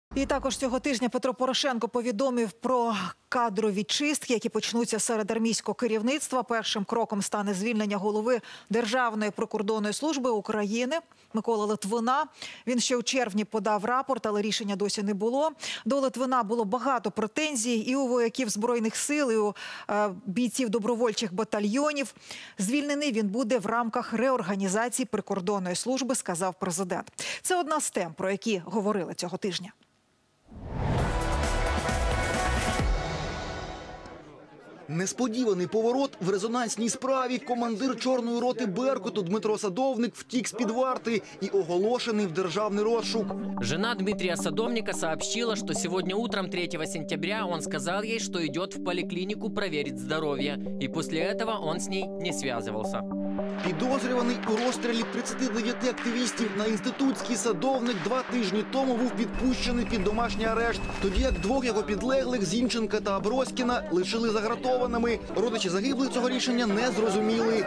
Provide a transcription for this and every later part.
І також цього тижня Петро Порошенко повідомив про кадрові чистки, які почнуться серед армійського керівництва. Першим кроком стане звільнення голови Державної прикордонної служби України Миколи Литвина. Він ще у червні подав рапорт, але рішення досі не було. До Литвина було багато претензій і у вояків Збройних сил, і у бійців добровольчих батальйонів. Звільнений він буде в рамках реорганізації прикордонної служби, сказав президент. Це одна з тем, про які говорили цього тижня. Несподіваний поворот в резонансній справі. Командир чорної роти «Беркуту» Дмитро Садовник втік з-під варти і оголошений в державний розшук. Жена Дмитрия Садовника сообщила, что сегодня утром 3 сентября он сказал ей, что идет в поликлинику проверить здоровье. И после этого он с ней не связывался. Підозрюваний у розстрілі 39 активістів на Інститутській Садовник 2 тижні тому був відпущений під домашній арешт. Тоді як 2 його підлеглих, Зінченка та Аброськіна, лишили загратованими. Родичі загиблих цього рішення не зрозуміли.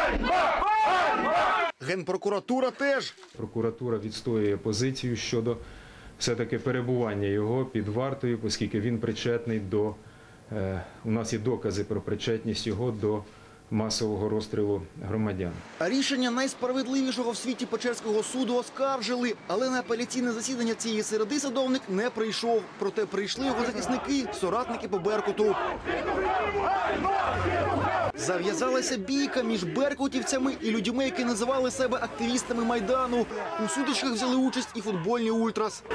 Генпрокуратура теж. Прокуратура відстоює позицію щодо все-таки перебування його під вартою, оскільки він причетний до, у нас є докази про причетність його до масового розстрілу громадян. А рішення найсправедливішого в світі Печерського суду оскаржили, але на апеляційне засідання цієї середи Садовник не прийшов. Проте прийшли його захисники, соратники по «Беркуту». Зав'язалася бійка між беркутівцями і людьми, які називали себе активістами Майдану. У сутичках взяли участь і футбольні ультрас.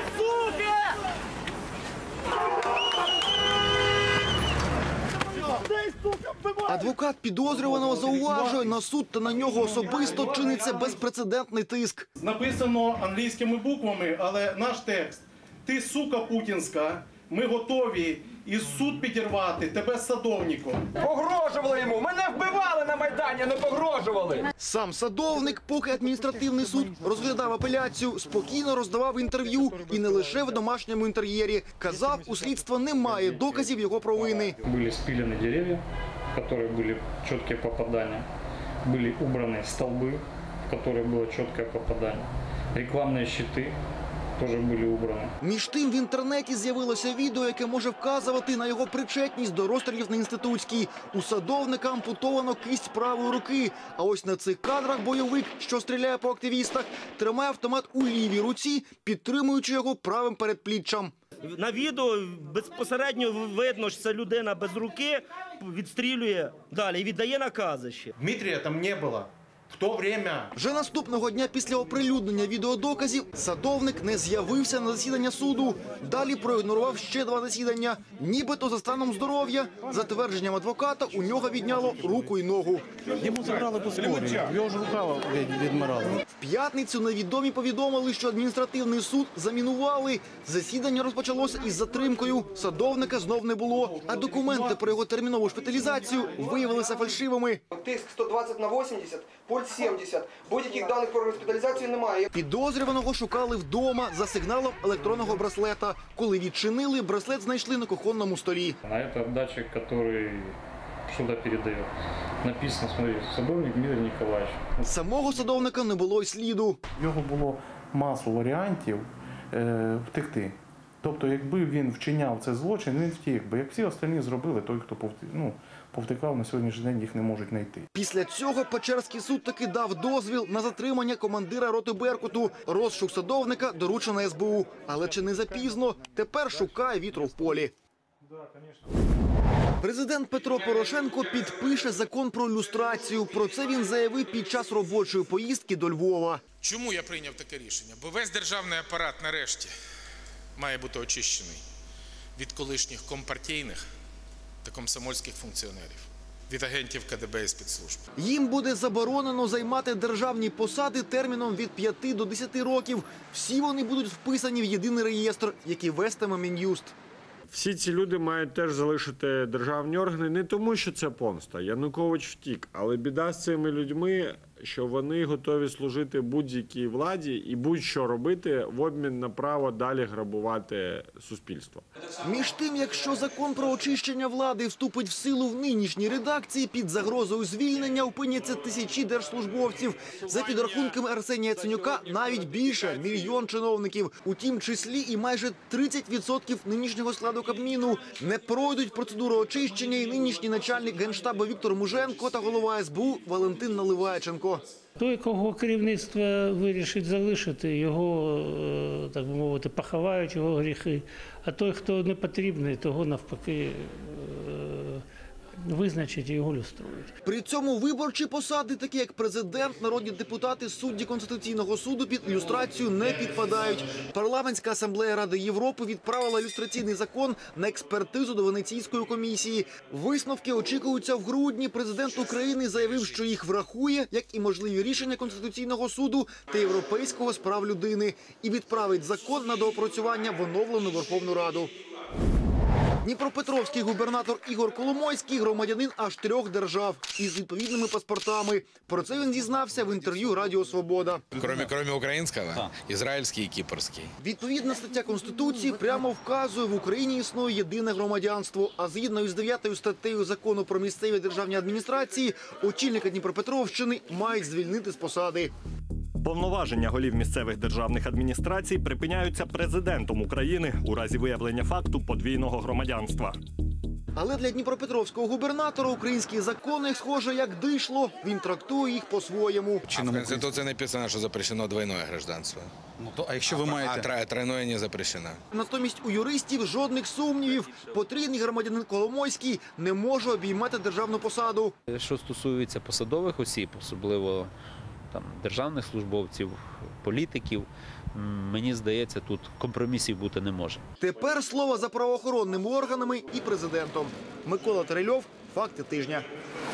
Адвокат підозрюваного зауважує, на суд та на нього особисто чиниться безпрецедентний тиск. Написано англійськими буквами, але наш текст. Ти, сука путінська, ми готові із суд підірвати тебе з Садовником. Погрожували йому! Мене вбивали на Майдані, не погрожували! Сам Садовник, поки адміністративний суд розглядав апеляцію, спокійно роздавав інтерв'ю і не лише в домашньому інтер'єрі. Казав, у слідства немає доказів його провини. Були спилені дерев'я, в які були чіткі попадання. Були убрані стовби, в які було чітке попадання. Рекламні щити теж були убрані. Між тим в інтернеті з'явилося відео, яке може вказувати на його причетність до розстрілів на Інститутській. У Садовника ампутовано кисть правої руки. А ось на цих кадрах бойовик, що стріляє по активістах, тримає автомат у лівій руці, підтримуючи його правим передпліччям. На відео безпосередньо видно, що це людина без руки відстрілює далі і віддає накази ще. Дмитрія там не було. В то время. Вже наступного дня після оприлюднення відеодоказів Садовник не з'явився на засідання суду. Далі проігнорував ще 2 засідання. Нібито за станом здоров'я. За твердженням адвоката, у нього відняло руку і ногу. Йому забрали по скорі, його ж рука відмирала. В п'ятницю невідомі повідомили, що адміністративний суд замінували. Засідання розпочалося із затримкою. Садовника знов не було. А документи про його термінову шпиталізацію виявилися фальшивими. Тиск 120/80, пульс 70. Будь-яких даних про госпіталізацію немає. Підозрюваного шукали вдома за сигналом електронного браслета. Коли відчинили, браслет знайшли на кухонному столі. А це датчик, який сюди передає. Написано, смотрите, Садовник Дмитрий Николаевич. Самого Садовника не було й сліду. В нього було масу варіантів втекти. Тобто, якби він вчиняв цей злочин, він втік. Бо як всі остальні зробили, той, хто повтикав, на сьогоднішній день їх не можуть знайти. Після цього Печерський суд таки дав дозвіл на затримання командира роти «Беркуту». Розшук Садовника доручено СБУ. Але чи не запізно? Тепер шукає вітру в полі. Президент Петро Порошенко підпише закон про люстрацію. Про це він заявив під час робочої поїздки до Львова. Чому я прийняв таке рішення? Бо весь державний апарат нарешті має бути очищений від колишніх компартійних та комсомольських функціонерів, від агентів КДБ і спецслужб. Їм буде заборонено займати державні посади терміном від 5 до 10 років. Всі вони будуть вписані в єдиний реєстр, який вестиме Мін'юст. Всі ці люди мають теж залишити державні органи не тому, що це помста. Янукович втік, але біда з цими людьми що вони готові служити будь-якій владі і будь-що робити в обмін на право далі грабувати суспільство. Між тим, якщо закон про очищення влади вступить в силу в нинішній редакції, під загрозою звільнення опиняться тисячі держслужбовців. За підрахунками Арсенія Яценюка, навіть більше – 1 мільйон чиновників. У тім числі і майже 30% нинішнього складу Кабміну. Не пройдуть процедуру очищення і нинішній начальник Генштабу Віктор Муженко та голова СБУ Валентин Наливайченко. Той, кого керівництво вирішить залишити, його, так би мовити, поховають його гріхи. А той, хто не потрібний, того навпаки визначить і його люструють. При цьому виборчі посади, такі як президент, народні депутати, судді Конституційного суду, під люстрацію не підпадають. Парламентська асамблея Ради Європи відправила люстраційний закон на експертизу до Венеційської комісії. Висновки очікуються в грудні. Президент України заявив, що їх врахує, як і можливі рішення Конституційного суду та Європейського з прав людини. І відправить закон на доопрацювання в оновлену Верховну Раду. Дніпропетровський губернатор Ігор Коломойський – громадянин аж 3 держав із відповідними паспортами. Про це він зізнався в інтерв'ю Радіо Свобода. Кроме українського, ізраїльський і кіпрський. Відповідна стаття Конституції прямо вказує, в Україні існує єдине громадянство. А згідно із 9 статтею Закону про місцеві державні адміністрації, очільника Дніпропетровщини мають звільнити з посади. Повноваження голів місцевих державних адміністрацій припиняються президентом України у разі виявлення факту подвійного громадянства. Але для дніпропетровського губернатора українські закони, схоже, як дишло. Він трактує їх по-своєму. А в Конституції написано, що запрещено двойне громадянство. А якщо ви маєте? А тройне не запрещено. Натомість у юристів жодних сумнівів. Потрійний громадянин Коломойський не може обіймати державну посаду. Що стосується посадових осіб, особливо державних службовців, політиків, мені здається, тут компромісів бути не може. Тепер слово за правоохоронними органами і президентом. Микола Тарельов, «Факти тижня».